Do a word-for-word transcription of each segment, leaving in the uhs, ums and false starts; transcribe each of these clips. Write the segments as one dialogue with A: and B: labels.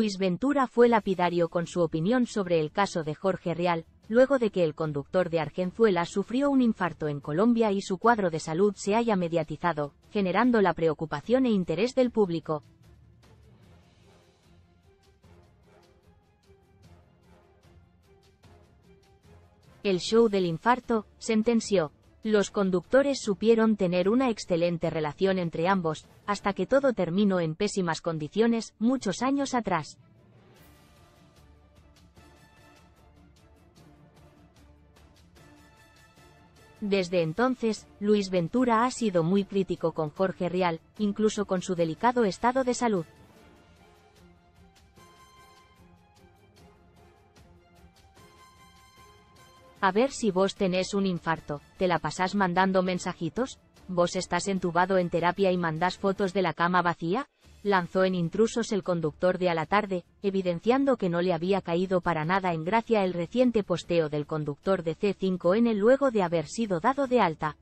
A: Luis Ventura fue lapidario con su opinión sobre el caso de Jorge Rial, luego de que el conductor de Argenzuela sufrió un infarto en Colombia y su cuadro de salud se haya mediatizado, generando la preocupación e interés del público. El show del infarto, sentenció. Los conductores supieron tener una excelente relación entre ambos, hasta que todo terminó en pésimas condiciones, muchos años atrás. Desde entonces, Luis Ventura ha sido muy crítico con Jorge Rial, incluso con su delicado estado de salud. A ver si vos tenés un infarto, ¿te la pasás mandando mensajitos? ¿Vos estás entubado en terapia y mandás fotos de la cama vacía? Lanzó en Intrusos el conductor de A la Tarde, evidenciando que no le había caído para nada en gracia el reciente posteo del conductor de C cinco N luego de haber sido dado de alta.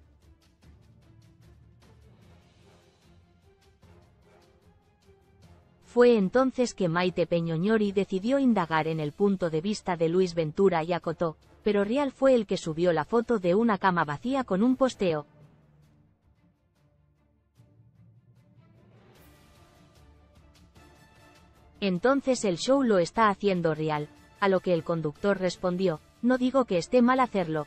A: Fue entonces que Maite Peñoñori decidió indagar en el punto de vista de Luis Ventura y acotó, pero Rial fue el que subió la foto de una cama vacía con un posteo. Entonces el show lo está haciendo Rial, a lo que el conductor respondió, no digo que esté mal hacerlo.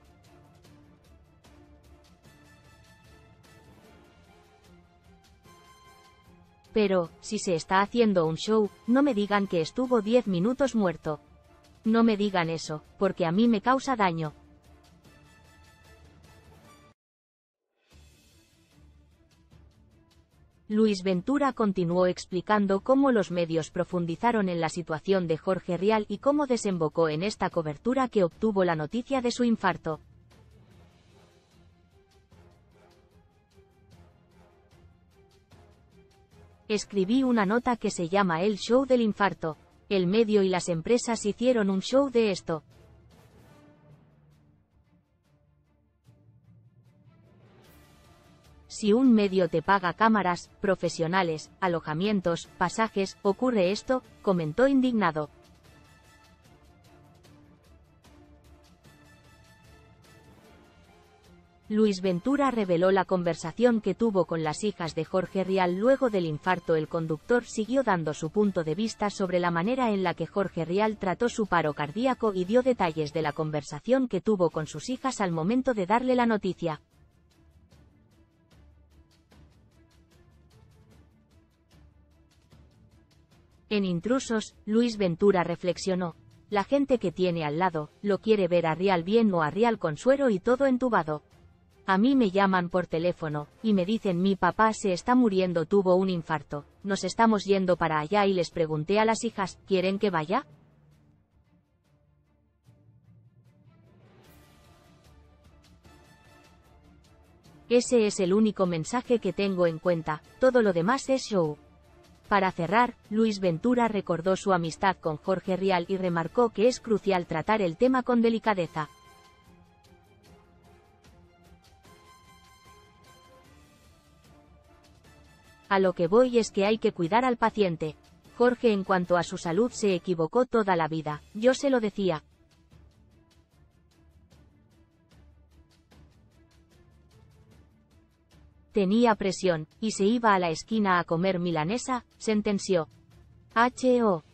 A: Pero, si se está haciendo un show, no me digan que estuvo diez minutos muerto. No me digan eso, porque a mí me causa daño. Luis Ventura continuó explicando cómo los medios profundizaron en la situación de Jorge Rial y cómo desembocó en esta cobertura que obtuvo la noticia de su infarto. Escribí una nota que se llama El show del infarto. El medio y las empresas hicieron un show de esto. Si un medio te paga cámaras, profesionales, alojamientos, pasajes, ¿ocurre esto?, comentó indignado. Luis Ventura reveló la conversación que tuvo con las hijas de Jorge Rial luego del infarto. El conductor siguió dando su punto de vista sobre la manera en la que Jorge Rial trató su paro cardíaco y dio detalles de la conversación que tuvo con sus hijas al momento de darle la noticia. En Intrusos, Luis Ventura reflexionó: la gente que tiene al lado, lo quiere ver a Rial bien o a Rial con suero y todo entubado. A mí me llaman por teléfono, y me dicen mi papá se está muriendo, tuvo un infarto, nos estamos yendo para allá, y les pregunté a las hijas, ¿quieren que vaya? Ese es el único mensaje que tengo en cuenta, todo lo demás es show. Para cerrar, Luis Ventura recordó su amistad con Jorge Rial y remarcó que es crucial tratar el tema con delicadeza. A lo que voy es que hay que cuidar al paciente. Jorge en cuanto a su salud se equivocó toda la vida, yo se lo decía. Tenía presión, y se iba a la esquina a comer milanesa, sentenció. H O